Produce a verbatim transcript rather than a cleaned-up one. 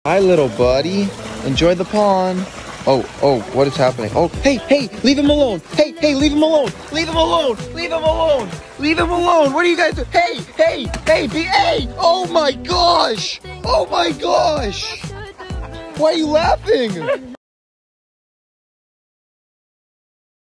Hi, little buddy. Enjoy the pond. Oh, oh, what is happening? Oh, hey, hey, leave him alone. Hey, hey, leave him alone. Leave him alone. Leave him alone. Leave him alone. What are you guys doing? Hey, hey, hey, be, hey. Oh my gosh. Oh my gosh. Why are you laughing?